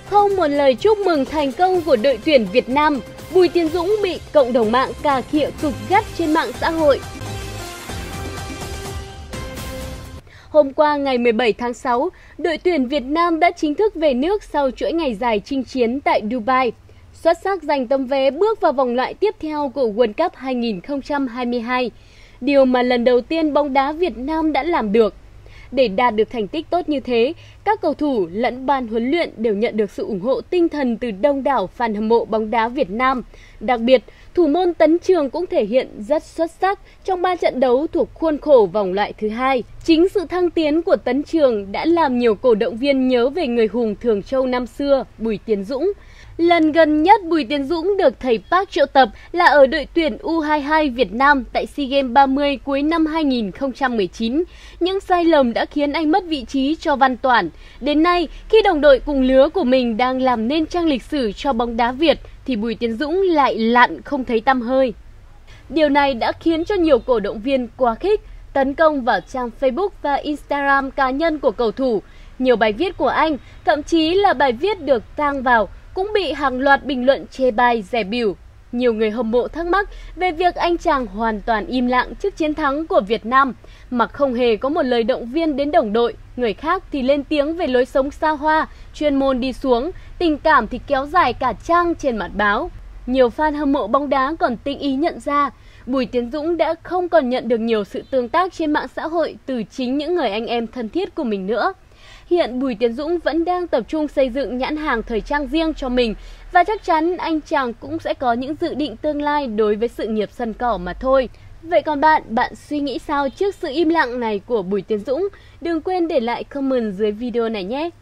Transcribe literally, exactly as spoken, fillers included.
Không một lời chúc mừng thành công của đội tuyển Việt Nam, Bùi Tiến Dũng bị cộng đồng mạng cà khịa cực gắt trên mạng xã hội. Hôm qua ngày mười bảy tháng sáu, đội tuyển Việt Nam đã chính thức về nước sau chuỗi ngày dài chinh chiến tại Dubai. Xuất sắc giành tấm vé bước vào vòng loại tiếp theo của World Cup hai nghìn không trăm hai mươi hai, điều mà lần đầu tiên bóng đá Việt Nam đã làm được. Để đạt được thành tích tốt như thế, các cầu thủ lẫn ban huấn luyện đều nhận được sự ủng hộ tinh thần từ đông đảo fan hâm mộ bóng đá Việt Nam. Đặc biệt, thủ môn Tấn Trường cũng thể hiện rất xuất sắc trong ba trận đấu thuộc khuôn khổ vòng loại thứ hai. Chính sự thăng tiến của Tấn Trường đã làm nhiều cổ động viên nhớ về người hùng Thường Châu năm xưa, Bùi Tiến Dũng. Lần gần nhất Bùi Tiến Dũng được thầy Park triệu tập là ở đội tuyển U hai mươi hai Việt Nam tại SEA Games ba mươi cuối năm hai nghìn không trăm mười chín. Những sai lầm đã khiến anh mất vị trí cho Văn Toản. Đến nay, khi đồng đội cùng lứa của mình đang làm nên trang lịch sử cho bóng đá Việt, thì Bùi Tiến Dũng lại lặn không thấy tăm hơi. Điều này đã khiến cho nhiều cổ động viên quá khích, tấn công vào trang Facebook và Instagram cá nhân của cầu thủ. Nhiều bài viết của anh, thậm chí là bài viết được tag vào, cũng bị hàng loạt bình luận chê bai, dè bỉu. Nhiều người hâm mộ thắc mắc về việc anh chàng hoàn toàn im lặng trước chiến thắng của Việt Nam, mà không hề có một lời động viên đến đồng đội. Người khác thì lên tiếng về lối sống xa hoa, chuyên môn đi xuống, tình cảm thì kéo dài cả trang trên mặt báo. Nhiều fan hâm mộ bóng đá còn tinh ý nhận ra, Bùi Tiến Dũng đã không còn nhận được nhiều sự tương tác trên mạng xã hội từ chính những người anh em thân thiết của mình nữa. Hiện Bùi Tiến Dũng vẫn đang tập trung xây dựng nhãn hàng thời trang riêng cho mình và chắc chắn anh chàng cũng sẽ có những dự định tương lai đối với sự nghiệp sân cỏ mà thôi. Vậy còn bạn, bạn suy nghĩ sao trước sự im lặng này của Bùi Tiến Dũng? Đừng quên để lại comment dưới video này nhé!